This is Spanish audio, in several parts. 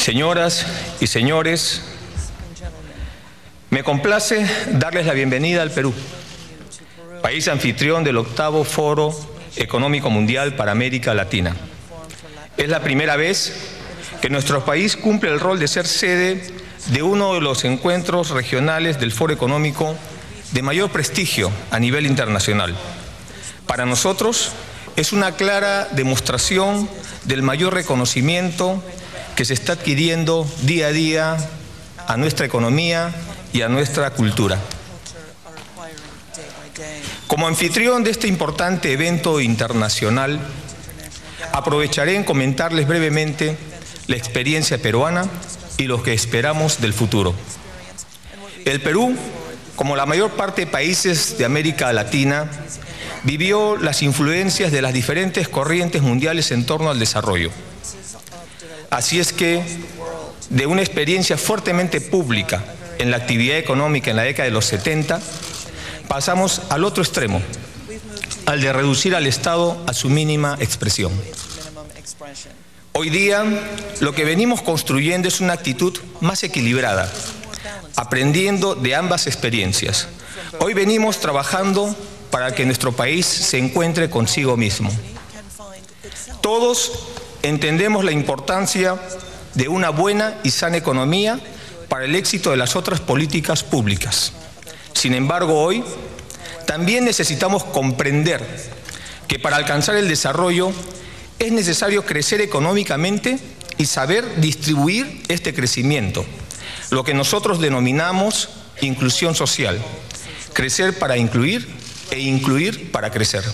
Señoras y señores, me complace darles la bienvenida al Perú, país anfitrión del 8º Foro Económico Mundial para América Latina. Es la primera vez que nuestro país cumple el rol de ser sede de uno de los encuentros regionales del Foro Económico de mayor prestigio a nivel internacional. Para nosotros es una clara demostración del mayor reconocimiento que se está adquiriendo día a día a nuestra economía y a nuestra cultura. Como anfitrión de este importante evento internacional, aprovecharé en comentarles brevemente la experiencia peruana y lo que esperamos del futuro. El Perú, como la mayor parte de países de América Latina, vivió las influencias de las diferentes corrientes mundiales en torno al desarrollo. Así es que, de una experiencia fuertemente pública en la actividad económica en la década de los 70, pasamos al otro extremo, al de reducir al Estado a su mínima expresión. Hoy día, lo que venimos construyendo es una actitud más equilibrada, aprendiendo de ambas experiencias. Hoy venimos trabajando para que nuestro país se encuentre consigo mismo. Todos entendemos la importancia de una buena y sana economía para el éxito de las otras políticas públicas. Sin embargo, hoy también necesitamos comprender que para alcanzar el desarrollo es necesario crecer económicamente y saber distribuir este crecimiento, lo que nosotros denominamos inclusión social, crecer para incluir e incluir para crecer.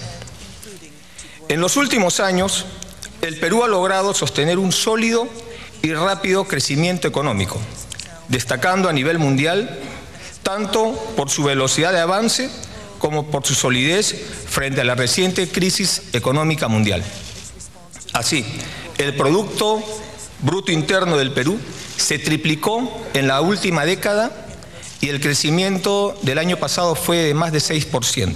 En los últimos años, el Perú ha logrado sostener un sólido y rápido crecimiento económico, destacando a nivel mundial tanto por su velocidad de avance como por su solidez frente a la reciente crisis económica mundial. Así, el Producto Bruto Interno del Perú se triplicó en la última década y el crecimiento del año pasado fue de más de 6%.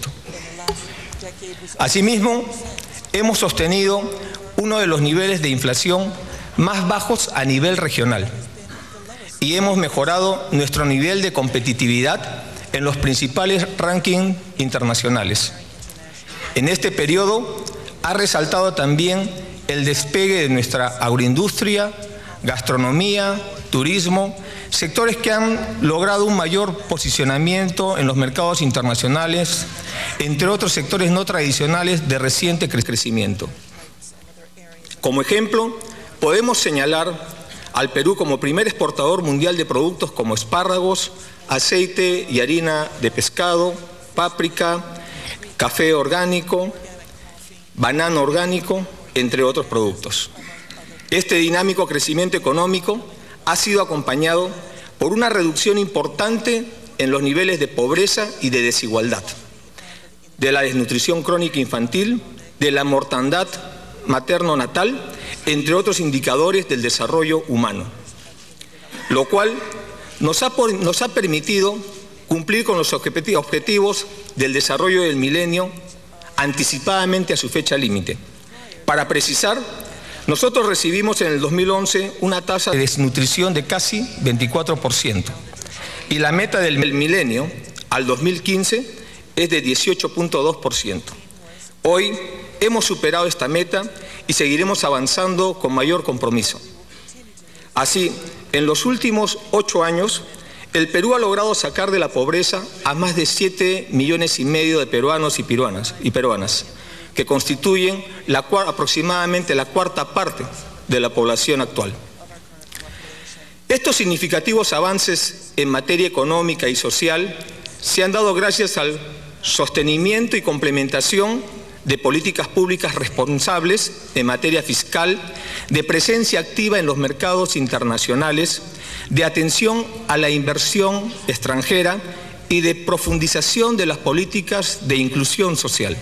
Asimismo, hemos sostenido uno de los niveles de inflación más bajos a nivel regional y hemos mejorado nuestro nivel de competitividad en los principales rankings internacionales. En este periodo ha resaltado también el despegue de nuestra agroindustria, gastronomía, turismo, sectores que han logrado un mayor posicionamiento en los mercados internacionales, entre otros sectores no tradicionales de reciente crecimiento. Como ejemplo, podemos señalar al Perú como primer exportador mundial de productos como espárragos, aceite y harina de pescado, páprica, café orgánico, banano orgánico, entre otros productos. Este dinámico crecimiento económico ha sido acompañado por una reducción importante en los niveles de pobreza y de desigualdad, de la desnutrición crónica infantil, de la mortandad materno-natal, entre otros indicadores del desarrollo humano, lo cual nos ha permitido cumplir con los objetivos del desarrollo del milenio anticipadamente a su fecha límite. Para precisar, nosotros recibimos en el 2011 una tasa de desnutrición de casi 24% y la meta del milenio al 2015 es de 18.2%. Hoy hemos superado esta meta y seguiremos avanzando con mayor compromiso. Así, en los últimos 8 años, el Perú ha logrado sacar de la pobreza a más de 7,5 millones de peruanos y peruanas, que constituyen aproximadamente la cuarta parte de la población actual. Estos significativos avances en materia económica y social se han dado gracias al sostenimiento y complementación de políticas públicas responsables en materia fiscal, de presencia activa en los mercados internacionales, de atención a la inversión extranjera y de profundización de las políticas de inclusión social.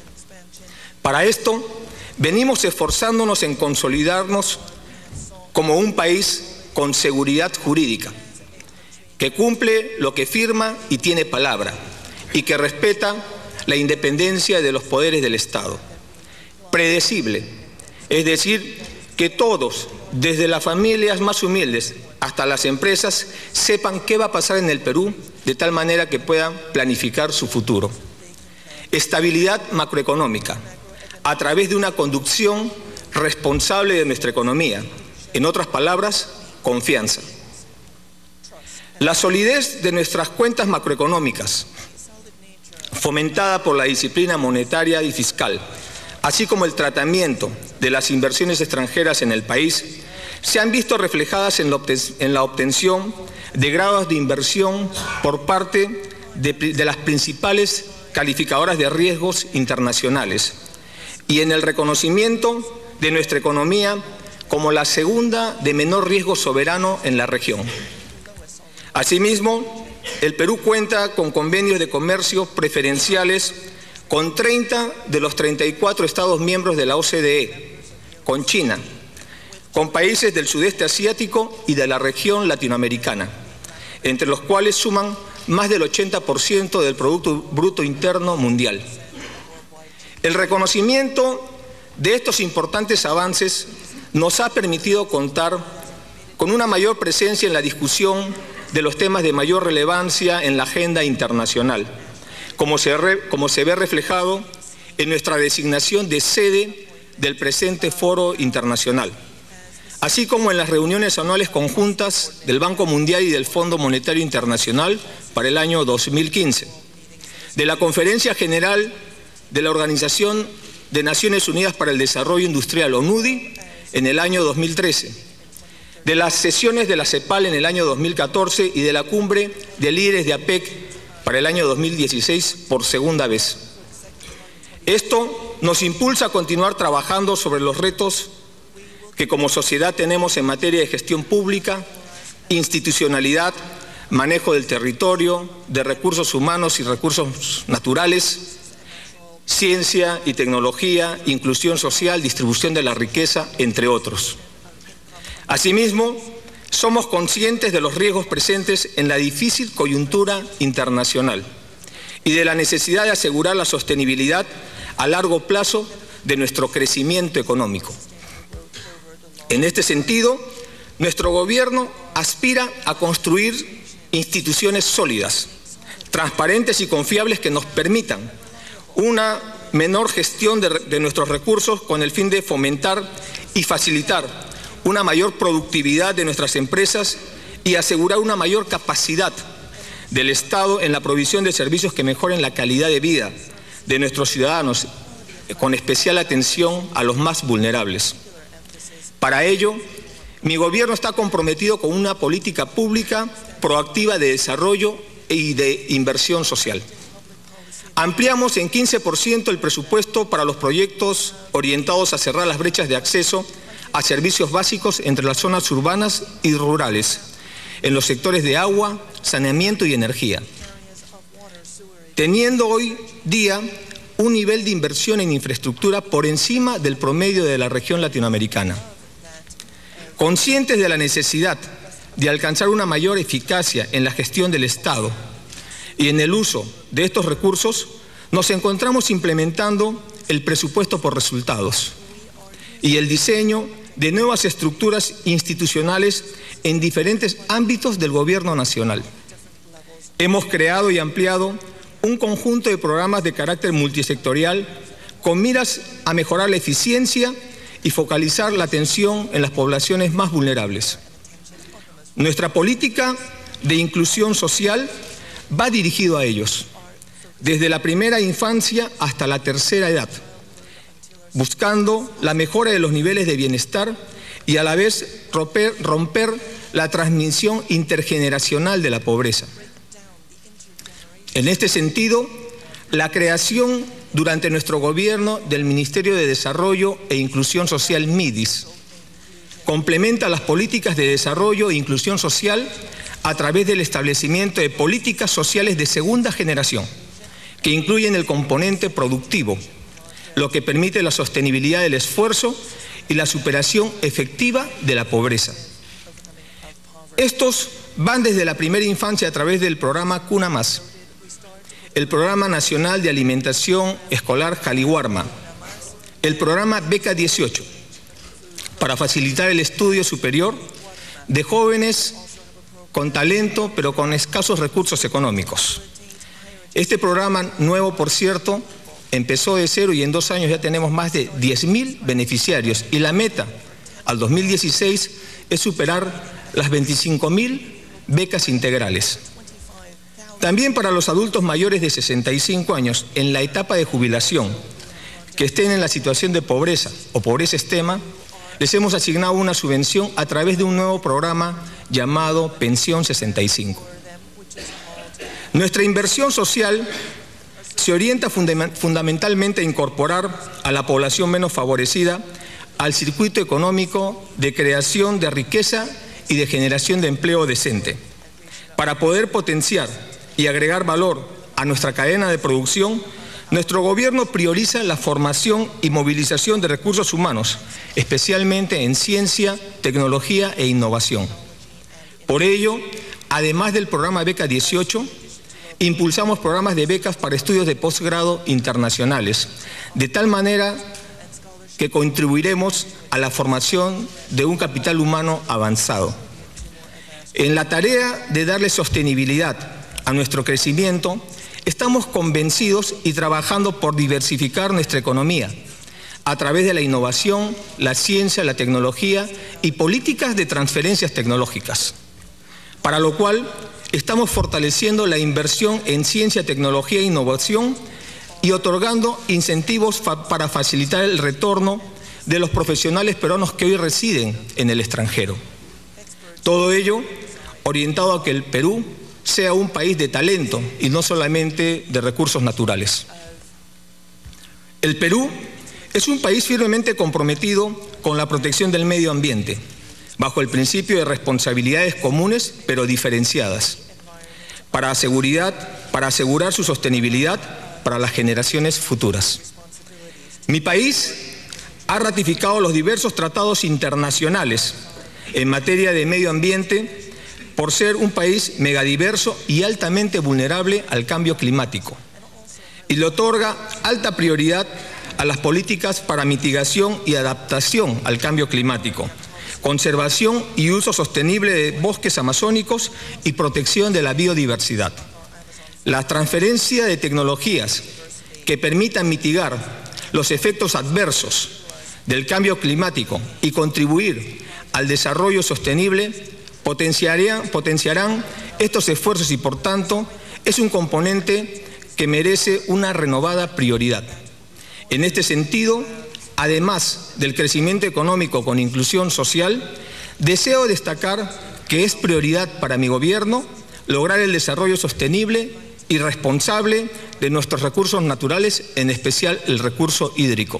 Para esto, venimos esforzándonos en consolidarnos como un país con seguridad jurídica, que cumple lo que firma y tiene palabra, y que respeta la independencia de los poderes del Estado. Predecible, es decir, que todos desde las familias más humildes hasta las empresas, sepan qué va a pasar en el Perú de tal manera que puedan planificar su futuro. Estabilidad macroeconómica, a través de una conducción responsable de nuestra economía. En otras palabras, confianza. La solidez de nuestras cuentas macroeconómicas, fomentada por la disciplina monetaria y fiscal, así como el tratamiento de las inversiones extranjeras en el país, se han visto reflejadas en la obtención de grados de inversión por parte de las principales calificadoras de riesgos internacionales y en el reconocimiento de nuestra economía como la segunda de menor riesgo soberano en la región. Asimismo, el Perú cuenta con convenios de comercio preferenciales con 30 de los 34 Estados miembros de la OCDE, con China, con países del sudeste asiático y de la región latinoamericana, entre los cuales suman más del 80% del Producto Bruto Interno Mundial. El reconocimiento de estos importantes avances nos ha permitido contar con una mayor presencia en la discusión de los temas de mayor relevancia en la agenda internacional, como se ve reflejado en nuestra designación de sede del presente foro internacional, así como en las reuniones anuales conjuntas del Banco Mundial y del Fondo Monetario Internacional para el año 2015, de la Conferencia General de la Organización de Naciones Unidas para el Desarrollo Industrial, ONUDI, en el año 2013, de las sesiones de la CEPAL en el año 2014 y de la Cumbre de Líderes de APEC para el año 2016 por segunda vez. Esto nos impulsa a continuar trabajando sobre los retos que como sociedad tenemos en materia de gestión pública, institucionalidad, manejo del territorio, de recursos humanos y recursos naturales, ciencia y tecnología, inclusión social, distribución de la riqueza, entre otros. Asimismo, somos conscientes de los riesgos presentes en la difícil coyuntura internacional y de la necesidad de asegurar la sostenibilidad a largo plazo de nuestro crecimiento económico. En este sentido, nuestro gobierno aspira a construir instituciones sólidas, transparentes y confiables que nos permitan una menor gestión de nuestros recursos con el fin de fomentar y facilitar una mayor productividad de nuestras empresas y asegurar una mayor capacidad del Estado en la provisión de servicios que mejoren la calidad de vida de nuestros ciudadanos, con especial atención a los más vulnerables. Para ello, mi gobierno está comprometido con una política pública proactiva de desarrollo y de inversión social. Ampliamos en 15% el presupuesto para los proyectos orientados a cerrar las brechas de acceso a servicios básicos entre las zonas urbanas y rurales, en los sectores de agua, saneamiento y energía, teniendo hoy día un nivel de inversión en infraestructura por encima del promedio de la región latinoamericana. Conscientes de la necesidad de alcanzar una mayor eficacia en la gestión del Estado y en el uso de estos recursos, nos encontramos implementando el presupuesto por resultados y el diseño de nuevas estructuras institucionales en diferentes ámbitos del gobierno nacional. Hemos creado y ampliado un conjunto de programas de carácter multisectorial con miras a mejorar la eficiencia y focalizar la atención en las poblaciones más vulnerables. Nuestra política de inclusión social va dirigido a ellos, desde la primera infancia hasta la tercera edad, buscando la mejora de los niveles de bienestar y a la vez romper la transmisión intergeneracional de la pobreza. En este sentido, la creación durante nuestro gobierno del Ministerio de Desarrollo e Inclusión Social, MIDIS, complementa las políticas de desarrollo e inclusión social a través del establecimiento de políticas sociales de segunda generación, que incluyen el componente productivo, lo que permite la sostenibilidad del esfuerzo y la superación efectiva de la pobreza. Estos van desde la primera infancia a través del programa Cuna Más, el Programa Nacional de Alimentación Escolar Jaliwarma, el programa Beca 18, para facilitar el estudio superior de jóvenes con talento, pero con escasos recursos económicos. Este programa nuevo, por cierto, empezó de cero y en 2 años ya tenemos más de 10.000 beneficiarios y la meta al 2016 es superar las 25.000 becas integrales. También para los adultos mayores de 65 años en la etapa de jubilación que estén en la situación de pobreza o pobreza extrema, les hemos asignado una subvención a través de un nuevo programa llamado Pensión 65. Nuestra inversión social se orienta fundamentalmente a incorporar a la población menos favorecida al circuito económico de creación de riqueza y de generación de empleo decente. Para poder potenciar y agregar valor a nuestra cadena de producción, nuestro gobierno prioriza la formación y movilización de recursos humanos, especialmente en ciencia, tecnología e innovación. Por ello, además del programa Beca 18, impulsamos programas de becas para estudios de posgrado internacionales, de tal manera que contribuiremos a la formación de un capital humano avanzado. En la tarea de darle sostenibilidad a nuestro crecimiento, estamos convencidos y trabajando por diversificar nuestra economía a través de la innovación, la ciencia, la tecnología y políticas de transferencias tecnológicas, para lo cual estamos fortaleciendo la inversión en ciencia, tecnología e innovación y otorgando incentivos para facilitar el retorno de los profesionales peruanos que hoy residen en el extranjero. Todo ello orientado a que el Perú sea un país de talento y no solamente de recursos naturales. El Perú es un país firmemente comprometido con la protección del medio ambiente, bajo el principio de responsabilidades comunes pero diferenciadas, para asegurar su sostenibilidad para las generaciones futuras. Mi país ha ratificado los diversos tratados internacionales en materia de medio ambiente por ser un país megadiverso y altamente vulnerable al cambio climático, y le otorga alta prioridad a las políticas para mitigación y adaptación al cambio climático, conservación y uso sostenible de bosques amazónicos y protección de la biodiversidad. La transferencia de tecnologías que permitan mitigar los efectos adversos del cambio climático y contribuir al desarrollo sostenible potenciarán estos esfuerzos y, por tanto, es un componente que merece una renovada prioridad. En este sentido, además del crecimiento económico con inclusión social, deseo destacar que es prioridad para mi gobierno lograr el desarrollo sostenible y responsable de nuestros recursos naturales, en especial el recurso hídrico.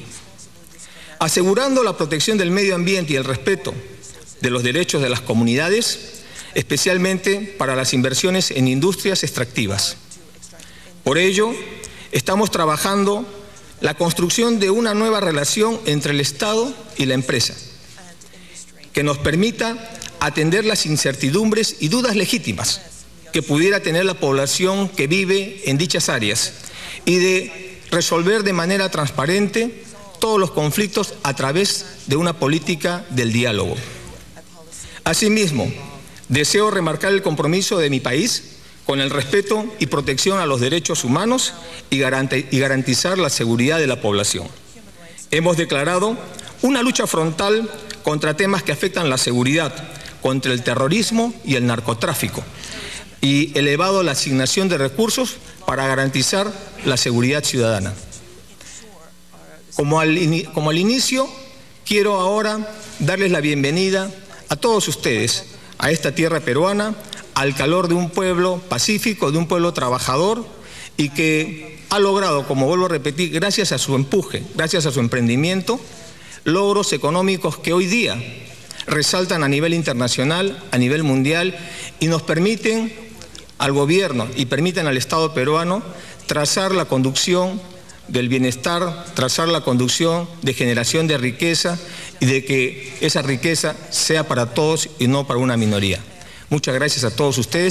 Asegurando la protección del medio ambiente y el respeto de los derechos de las comunidades, especialmente para las inversiones en industrias extractivas. Por ello, estamos trabajando la construcción de una nueva relación entre el Estado y la empresa, que nos permita atender las incertidumbres y dudas legítimas que pudiera tener la población que vive en dichas áreas y de resolver de manera transparente todos los conflictos a través de una política del diálogo. Asimismo, deseo remarcar el compromiso de mi país con el respeto y protección a los derechos humanos y garantizar la seguridad de la población. Hemos declarado una lucha frontal contra temas que afectan la seguridad, contra el terrorismo y el narcotráfico, y elevado la asignación de recursos para garantizar la seguridad ciudadana. Como al inicio, quiero ahora darles la bienvenida a todos ustedes, a esta tierra peruana, al calor de un pueblo pacífico, de un pueblo trabajador y que ha logrado, como vuelvo a repetir, gracias a su empuje, gracias a su emprendimiento, logros económicos que hoy día resaltan a nivel internacional, a nivel mundial y nos permiten al gobierno y permiten al Estado peruano trazar la conducción del bienestar, trazar la conducción de generación de riqueza y de que esa riqueza sea para todos y no para una minoría. Muchas gracias a todos ustedes.